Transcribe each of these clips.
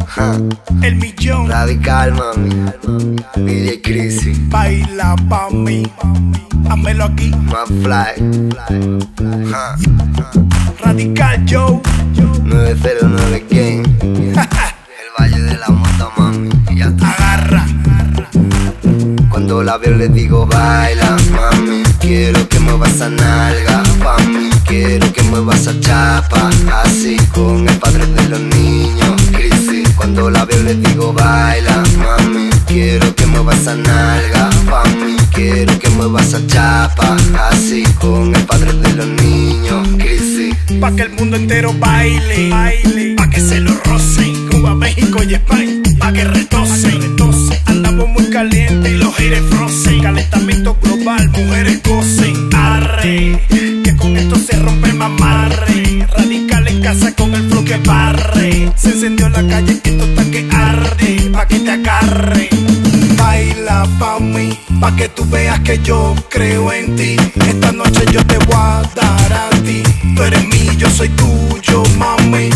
El millón. Radical, mami. DJ Crisis. Baila pa' mí. Házmelo aquí. Más fly. Radical Joe. 909 Game. El valle de la mota, mami. Ya está. Agarra. Cuando la veo le digo baila, mami. Quiero que muevas esa nalga, mami. Quiero que muevas esa chapa, así con el padre de los niños, Crisis. Cuando la veo le digo baila, mami. Quiero que muevas esa nalga, mami. Quiero que muevas esa chapa, así con el padre de los niños, Crisis. Pa' que el mundo entero baile, baile. Pa' que se lo rocen, Cuba, México y España. Pa' que retocen. Andamos muy calientes y los haters frozen. Calentamiento global, mujeres gocen. Arre, que con esto se rompe el mamarre. Radical en casa con el flow que barre. Se encendió la calle, esto está que arde. Pa' que te agarre. Baila pa' mí, pa' que tú veas que yo creo en ti. Esta noche yo te voy a dar a ti. Tú eres mí, yo soy tuyo, mami.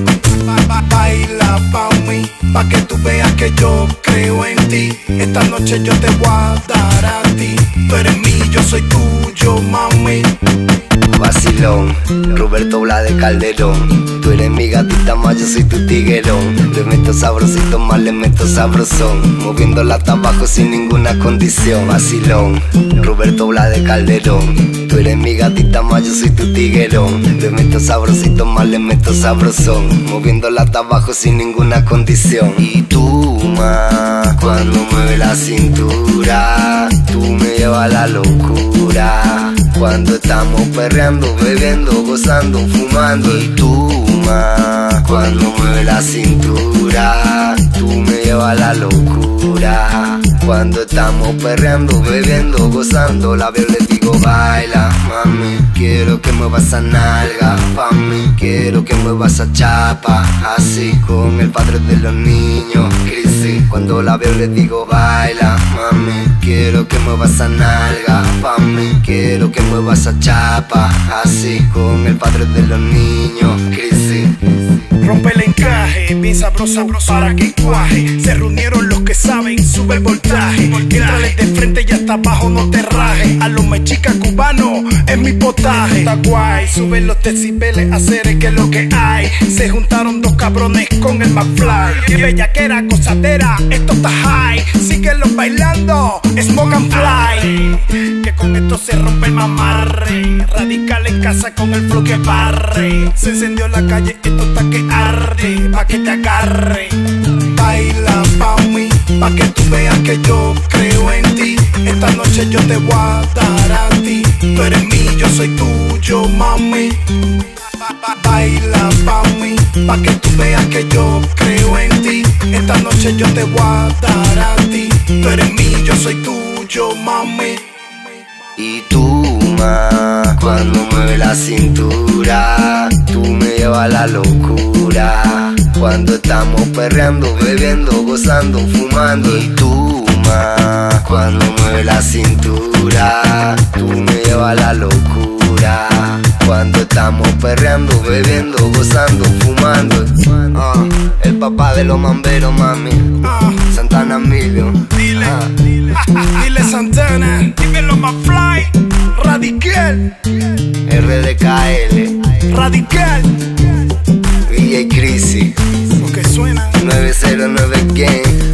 Baila pa' mí, pa' que tú veas que yo creo en ti. Esta noche yo te voy a dar a ti. Tú eres mí, yo soy tuyo, mami. Vacilón, Roberto Bla de Calderón. Tú eres mi gatita más, yo soy tu tiguerón. Le meto sabrosito más, le meto sabrosón. Moviéndola hasta abajo sin ninguna condición. Vacilón, Roberto Bla de Calderón. Tú eres mi gatita más, yo soy tu tiguerón. Le meto sabrosito más, le meto sabrosón. Moviéndola hasta abajo sin ninguna condición. Y tú, ma, cuando mueve la cintura, tú me llevas a la locura. Cuando estamos perreando, bebiendo, gozando, fumando. Y tú, ma, cuando mueve la cintura, tú me llevas a la locura. Cuando estamos perreando, bebiendo, gozando, la veo le digo baila, mami. Quiero que muevas esa nalga, mami. Quiero que muevas esa chapa, así con el padre de los niños, Crisis. Cuando la veo le digo baila, mami. Quiero que muevas esa nalga, mami. Quiero que muevas esa chapa, así con el padre de los niños, Crisis. Rompe el encaje, bien sabrosa para que cuaje. Se reunieron los que saben, sube el voltaje. Entrales de frente y hasta abajo no te raje. A los mechicas cubanos es mi potaje. Está guay, suben los decibeles, hacer que lo que hay. Se juntaron dos cabrones con el McFly. Bellaquera, gozadera, esto está high. Síguelo bailando, smoke and fly. Que con esto se rompe el mamarre. Radical en casa con el flow que barre. Se encendió la calle, esto está que arde. Pa' que te agarre. Baila pa' mí, pa' que tú veas que yo creo en ti. Esta noche yo te voy a dar a ti. Tú eres mí, yo soy tuyo, mami. Baila pa' mí, pa' que tú veas que yo creo en ti. Esta noche yo te voy a dar a ti. Tú eres mí, yo soy tuyo, mami. Y tú, ma, cuando mueve la cintura, tú me llevas a la locura. Cuando estamos perreando, bebiendo, gozando, fumando. Y tú, ma, cuando mueve la cintura, tú me llevas a la locura. Cuando estamos perreando, bebiendo, gozando, fumando. El papá de los mamberos, mami. Santana Emilio. Dile, dile Santana. Dímelo más fly. Radical. RDKL. Radical. DJ Crisis. Lo que suena. 909 Game.